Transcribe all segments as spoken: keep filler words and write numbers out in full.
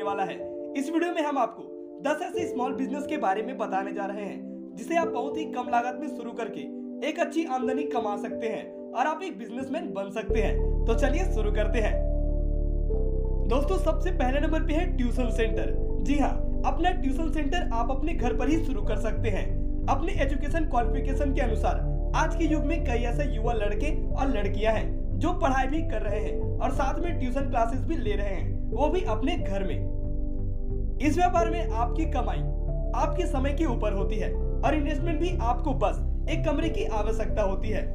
होने वाला है। इस वीडियो में हम आपको दस ऐसे स्मॉल बिजनेस के बारे में बताने जा रहे हैं जिसे आप बहुत ही कम लागत में शुरू करके एक अच्छी आमदनी कमा सकते हैं और आप एक बिजनेसमैन बन सकते हैं। तो चलिए शुरू करते हैं। दोस्तों, सबसे पहले नंबर पे है ट्यूशन सेंटर। जी हाँ, अपना ट्यूशन सेंटर आप अपने घर पर ही शुरू कर सकते हैं। अपने एजुकेशन क्वालिफिकेशन के अनुसार आज के युग में कई ऐसे युवा लड़के और लड़कियां हैं जो पढ़ाई भी कर रहे हैं और साथ में ट्यूशन क्लासेस भी ले रहे हैं, वो भी अपने घर में। इस व्यापार में आपकी कमाई आपके समय के ऊपर होती है और इन्वेस्टमेंट भी आपको बस एक कमरे की आवश्यकता होती है।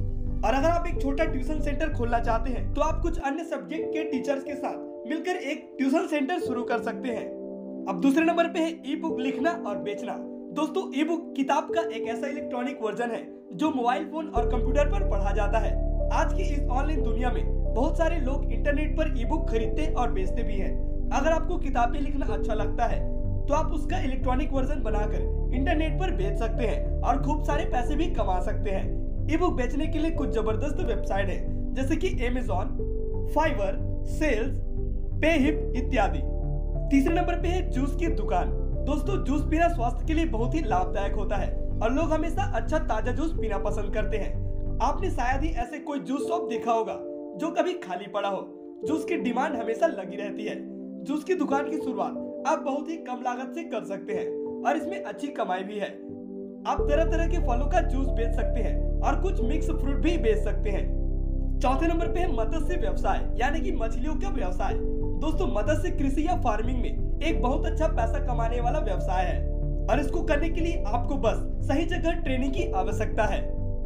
और अगर आप एक छोटा ट्यूशन सेंटर खोलना चाहते हैं तो आप कुछ अन्य सब्जेक्ट के टीचर्स के साथ मिलकर एक ट्यूशन सेंटर शुरू कर सकते हैं। अब दूसरे नंबर पे है ई बुक लिखना और बेचना। दोस्तों, ई बुक किताब का एक ऐसा इलेक्ट्रॉनिक वर्जन है जो मोबाइल फोन और कंप्यूटर पर पढ़ा जाता है। आज की इस ऑनलाइन दुनिया में बहुत सारे लोग इंटरनेट पर ई बुक खरीदते और बेचते भी हैं। अगर आपको किताबें लिखना अच्छा लगता है तो आप उसका इलेक्ट्रॉनिक वर्जन बनाकर इंटरनेट पर बेच सकते हैं और खूब सारे पैसे भी कमा सकते हैं। ई बुक बेचने के लिए कुछ जबरदस्त वेबसाइट है जैसे कि अमेज़न, फाइवर, सेल्स, पेहिप इत्यादि। तीसरे नंबर पे है जूस की दुकान। दोस्तों, जूस पीना स्वास्थ्य के लिए बहुत ही लाभदायक होता है और लोग हमेशा अच्छा ताजा जूस पीना पसंद करते हैं। आपने शायद ही ऐसे कोई जूस शॉप देखा होगा जो कभी खाली पड़ा हो। जूस की डिमांड हमेशा लगी रहती है। जूस की दुकान की शुरुआत आप बहुत ही कम लागत से कर सकते हैं और इसमें अच्छी कमाई भी है। आप तरह तरह के फलों का जूस बेच सकते हैं और कुछ मिक्स फ्रूट भी बेच सकते हैं। चौथे नंबर पे है मत्स्य व्यवसाय यानी कि मछलियों का व्यवसाय। दोस्तों, मत्स्य कृषि या फार्मिंग में एक बहुत अच्छा पैसा कमाने वाला व्यवसाय है और इसको करने के लिए आपको बस सही जगह ट्रेनिंग की आवश्यकता है।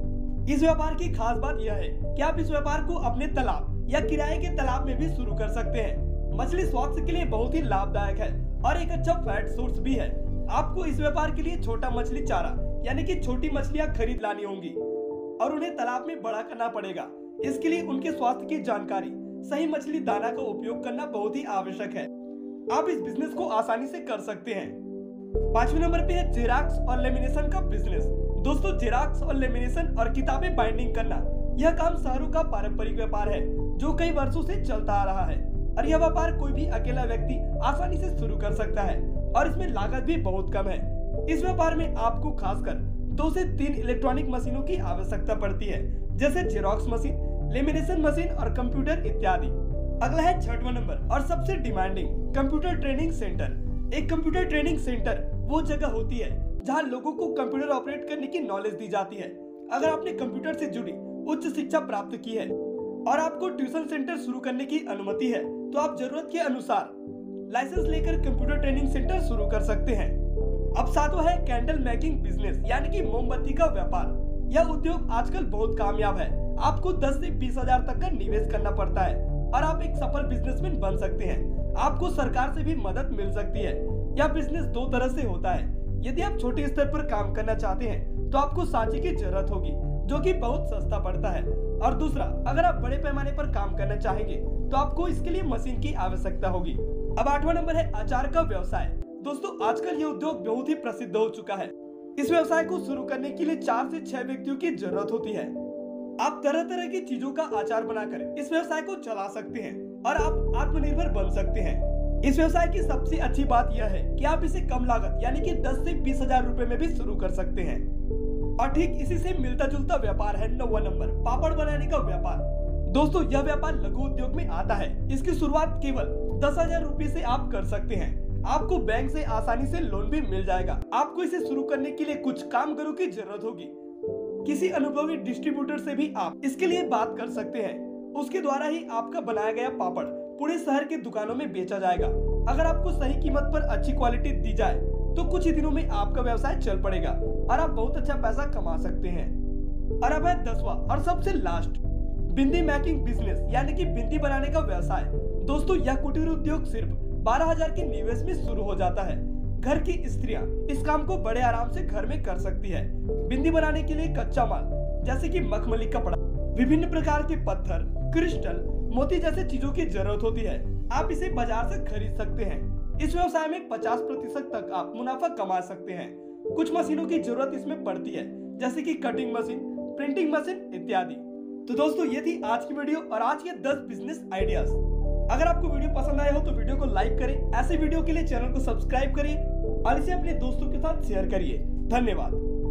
इस व्यापार की खास बात यह है कि आप इस व्यापार को अपने तालाब या किराए के तालाब में भी शुरू कर सकते हैं। मछली स्वास्थ्य के लिए बहुत ही लाभदायक है और एक अच्छा फैट सोर्स भी है। आपको इस व्यापार के लिए छोटा मछली चारा यानी कि छोटी मछलियां खरीद लानी होंगी और उन्हें तालाब में बड़ा करना पड़ेगा। इसके लिए उनके स्वास्थ्य की जानकारी, सही मछली दाना का उपयोग करना बहुत ही आवश्यक है। आप इस बिजनेस को आसानी से कर सकते हैं। पांचवें नंबर पे है जेरॉक्स और लेमिनेशन का बिजनेस। दोस्तों, जेरॉक्स और लेमिनेशन और किताबें बाइंडिंग करना यह काम शहरों का पारंपरिक व्यापार है जो कई वर्षों से चलता आ रहा है और यह व्यापार कोई भी अकेला व्यक्ति आसानी से शुरू कर सकता है और इसमें लागत भी बहुत कम है। इस व्यापार में आपको खासकर दो से तीन इलेक्ट्रॉनिक मशीनों की आवश्यकता पड़ती है जैसे जेरॉक्स मशीन, लेमिनेशन मशीन और कंप्यूटर इत्यादि। अगला है छठवां नंबर और सबसे डिमांडिंग कंप्यूटर ट्रेनिंग सेंटर। एक कंप्यूटर ट्रेनिंग सेंटर वो जगह होती है जहां लोगों को कंप्यूटर ऑपरेट करने की नॉलेज दी जाती है। अगर आपने कंप्यूटर से जुड़ी उच्च शिक्षा प्राप्त की है और आपको ट्यूशन सेंटर शुरू करने की अनुमति है तो आप जरूरत के अनुसार लाइसेंस लेकर कंप्यूटर ट्रेनिंग सेंटर शुरू कर सकते हैं। अब सातवां है कैंडल मेकिंग बिजनेस यानी कि मोमबत्ती का व्यापार। यह उद्योग आजकल बहुत कामयाब है। आपको दस से बीस हजार तक का निवेश करना पड़ता है और आप एक सफल बिजनेसमैन बन सकते हैं। आपको सरकार से भी मदद मिल सकती है। यह बिजनेस दो तरह से होता है। यदि आप छोटे स्तर पर काम करना चाहते हैं तो आपको सांचे की जरूरत होगी जो कि बहुत सस्ता पड़ता है, और दूसरा, अगर आप बड़े पैमाने पर काम करना चाहेंगे तो आपको इसके लिए मशीन की आवश्यकता होगी। अब आठवां नंबर है अचार का व्यवसाय। दोस्तों, आजकल ये उद्योग बहुत ही प्रसिद्ध हो चुका है। इस व्यवसाय को शुरू करने के लिए चार से छह व्यक्तियों की जरूरत होती है। आप तरह तरह की चीजों का अचार बनाकर इस व्यवसाय को चला सकते हैं और आप आत्मनिर्भर बन सकते हैं। इस व्यवसाय की सबसे अच्छी बात यह है कि आप इसे कम लागत यानी कि दस से बीस हजार रुपए में भी शुरू कर सकते हैं। और ठीक इसी से मिलता जुलता व्यापार है नौवां नंबर, पापड़ बनाने का व्यापार। दोस्तों, यह व्यापार लघु उद्योग में आता है। इसकी शुरुआत केवल दस हजार रूपए से आप कर सकते हैं। आपको बैंक से आसानी से लोन भी मिल जाएगा। आपको इसे शुरू करने के लिए कुछ कामगारों की जरूरत होगी। किसी अनुभवी डिस्ट्रीब्यूटर से भी आप इसके लिए बात कर सकते हैं। उसके द्वारा ही आपका बनाया गया पापड़ पूरे शहर के दुकानों में बेचा जाएगा। अगर आपको सही कीमत पर अच्छी क्वालिटी दी जाए तो कुछ ही दिनों में आपका व्यवसाय चल पड़ेगा और आप बहुत अच्छा पैसा कमा सकते हैं। और अब है दसवां और सबसे लास्ट, बिंदी मेकिंग बिजनेस यानी कि बिंदी बनाने का व्यवसाय। दोस्तों, यह कुटीर उद्योग सिर्फ बारह हजार के निवेश में शुरू हो जाता है। घर की स्त्रियां इस काम को बड़े आराम से घर में कर सकती है। बिंदी बनाने के लिए कच्चा माल जैसे कि मखमली कपड़ा, विभिन्न प्रकार के पत्थर, क्रिस्टल, मोती जैसे चीजों की जरूरत होती है। आप इसे बाजार से खरीद सकते हैं। इस व्यवसाय में पचास प्रतिशत तक आप मुनाफा कमा सकते हैं। कुछ मशीनों की जरूरत इसमें पड़ती है जैसे कि कटिंग मशीन, प्रिंटिंग मशीन इत्यादि। तो दोस्तों, ये थी आज की वीडियो और आज के दस बिजनेस आइडियाज। अगर आपको वीडियो पसंद आया हो तो वीडियो को लाइक करें, ऐसे वीडियो के लिए चैनल को सब्सक्राइब करिए और इसे अपने दोस्तों के साथ शेयर करिए। धन्यवाद।